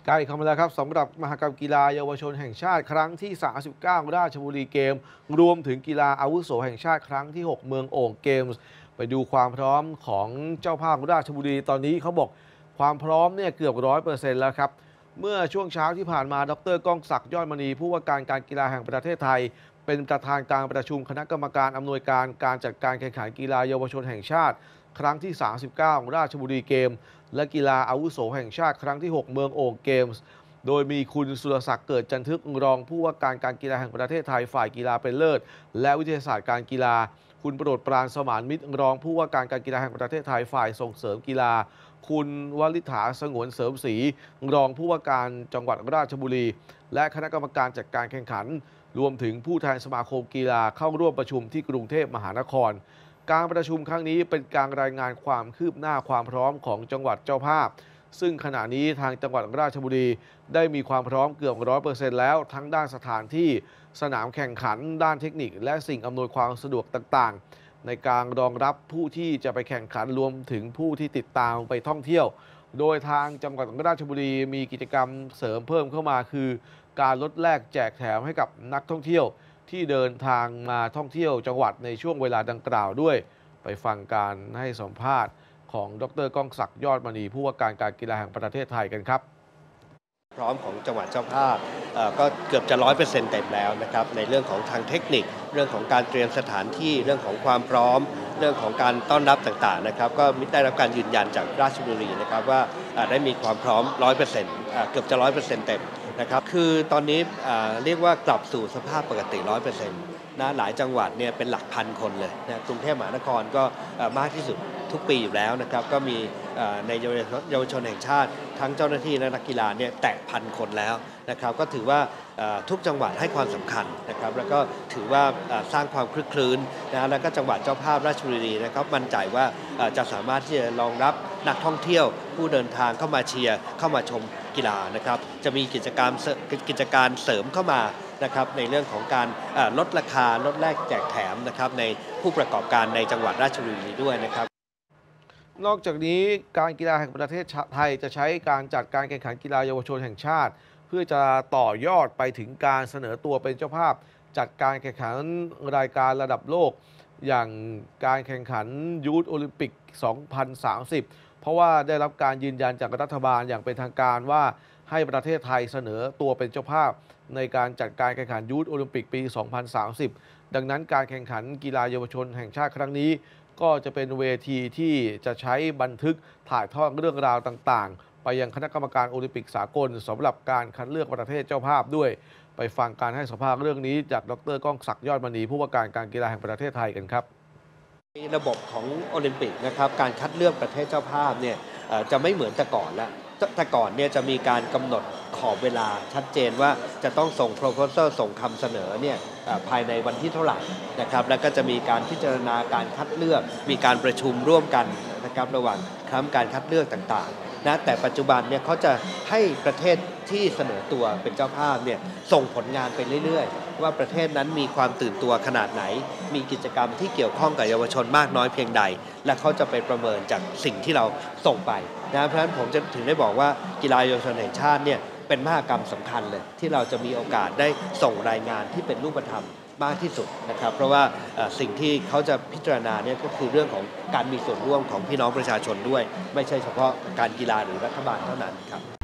ใกล้เข้ามาแล้วครับสำหรับมหกรรมกีฬาเยาวชนแห่งชาติครั้งที่ 39 ราชบุรีเกมส์รวมถึงกีฬาอาวุโสแห่งชาติครั้งที่ 6 เมืองโอ่งเกมส์ไปดูความพร้อมของเจ้าภาพราชบุรีตอนนี้เขาบอกความพร้อมเนี่ยเกือบ 100% แล้วครับเมื่อช่วงเช้าที่ผ่านมาดร.ก้องศักดิ์ยอดมณีผู้ว่าการการกีฬาแห่งประเทศไทยเป็นประธานการประชุมคณะกรรมการอำนวยการการจัดการแข่งขันกีฬาเยาวชนแห่งชาติครั้งที่ 39 ราชบุรีเกมส์และกีฬาอาวุโสแห่งชาติครั้งที่ 6 เมืองโอ่งเกมส์โดยมีคุณสุรศักดิ์เกิดจันทึกรองผู้ว่าการการกีฬาแห่งประเทศไทยฝ่ายกีฬาเป็นเลิศและวิทยาศาสตร์การกีฬาคุณโปรดปรานสมานมิตรรองผู้ว่าการการกีฬาแห่งประเทศไทยฝ่ายส่งเสริมกีฬาคุณวลิษฐาสงวนเสริมศรีรองผู้ว่าการจังหวัดราชบุรีและคณะกรรมการจัดการแข่งขันรวมถึงผู้แทนสมาคมกีฬาเข้าร่วมประชุมที่กรุงเทพมหานครการประชุมครั้งนี้เป็นการรายงานความคืบหน้าความพร้อมของจังหวัดเจ้าภาพซึ่งขณะนี้ทางจังหวัดราชบุรีได้มีความพร้อมเกือบ 100% แล้วทั้งด้านสถานที่สนามแข่งขันด้านเทคนิคและสิ่งอำนวยความสะดวกต่างๆในการรองรับผู้ที่จะไปแข่งขันรวมถึงผู้ที่ติดตามไปท่องเที่ยวโดยทางจังหวัดราชบุรีมีกิจกรรมเสริมเพิ่มเข้ามาคือการลดแลกแจกแถมให้กับนักท่องเที่ยวที่เดินทางมาท่องเที่ยวจังหวัดในช่วงเวลาดังกล่าวด้วยไปฟังการให้สัมภาษณ์ของดร.ก้องศักดิ์ยอดมณีผู้ว่าการการกีฬาแห่งประเทศไทยกันครับพร้อมของจังหวัดเจ้าภาพก็เกือบจะ 100% เต็มแล้วนะครับในเรื่องของทางเทคนิคเรื่องของการเตรียมสถานที่เรื่องของความพร้อมเรื่องของการต้อนรับต่างๆนะครับก็ได้รับการยืนยันจากราชบุรีนะครับว่าได้มีความพร้อม 100%เกือบจะ 100% เต็มนะครับคือตอนนี้เรียกว่ากลับสู่สภาพปกติ 100%นะหลายจังหวัดเนี่ยเป็นหลักพันคนเลยนะกรุงเทพมหานครก็มากที่สุดทุกปีอยู่แล้วนะครับก็มีในเยาวชนแห่งชาติทั้งเจ้าหน้าที่และนักกีฬาเนี่ยแตะพันคนแล้วนะครับก็ถือว่าทุกจังหวัดให้ความสำคัญนะครับแล้วก็ถือว่าสร้างความคลึกคลื้นนะแล้วก็จังหวัดเจ้าภาพราชบุรีนะครับมั่นใจว่าจะสามารถที่จะรองรับนักท่องเที่ยวผู้เดินทางเข้ามาเชียร์เข้ามาชมกีฬานะครับจะมีกิจการเสริมเข้ามานะครับในเรื่องของการลดราคาลดแลกแจกแถมนะครับในผู้ประกอบการในจังหวัดราชบุรีด้วยนะครับนอกจากนี้การกีฬาแห่งประเทศไทยจะใช้การจัดการแข่งขันกีฬาเยาวชนแห่งชาติเพื่อจะต่อยอดไปถึงการเสนอตัวเป็นเจ้าภาพจัดการแข่งขันรายการระดับโลกอย่างการแข่งขันยูทโอลิมปิก 2030 เพราะว่าได้รับการยืนยันจากรัฐบาลอย่างเป็นทางการว่าให้ประเทศไทยเสนอตัวเป็นเจ้าภาพในการจัดการแข่งขันยูทโอลิมปิกปี 2030 ดังนั้นการแข่งขันกีฬาเยาวชนแห่งชาติครั้งนี้ก็จะเป็นเวทีที่จะใช้บันทึกถ่ายทอดเรื่องราวต่างๆไปยังคณะกรรมการโอลิมปิกสากลสำหรับการคัดเลือกประเทศเจ้าภาพด้วยไปฟังการให้สัมภาษณ์เรื่องนี้จากดร.ก้องศักดิ์ยอดมณีผู้ว่าการการกีฬาแห่งประเทศไทยกันครับระบบของโอลิมปิกนะครับการคัดเลือกประเทศเจ้าภาพเนี่ยจะไม่เหมือนแต่ก่อนแล้วแต่ก่อนเนี่ยจะมีการกำหนดขอบเวลาชัดเจนว่าจะต้องส่ง proposal ส่งคำเสนอเนี่ยภายในวันที่เท่าไหร่นะครับแล้วก็จะมีการพิจารณาการคัดเลือกมีการประชุมร่วมกันนะครับระหว่างคณะการคัดเลือกต่างๆนะแต่ปัจจุบันเนี่ยเขาจะให้ประเทศที่เสนอตัวเป็นเจ้าภาพเนี่ยส่งผลงานไปเรื่อยๆว่าประเทศนั้นมีความตื่นตัวขนาดไหนมีกิจกรรมที่เกี่ยวข้องกับเยาวชนมากน้อยเพียงใดและเขาจะไปประเมินจากสิ่งที่เราส่งไปนะเพราะฉะนั้นผมจะถึงได้บอกว่ากีฬาเยาวชนแห่งชาติเนี่ยเป็นมหกรรมสำคัญเลยที่เราจะมีโอกาสได้ส่งรายงานที่เป็นรูปธรรมมากที่สุดนะครับเพราะว่าสิ่งที่เขาจะพิจารณาเนี่ยก็คือเรื่องของการมีส่วนร่วมของพี่น้องประชาชนด้วยไม่ใช่เฉพาะการกีฬาหรือรัฐบาลเท่านั้นครับ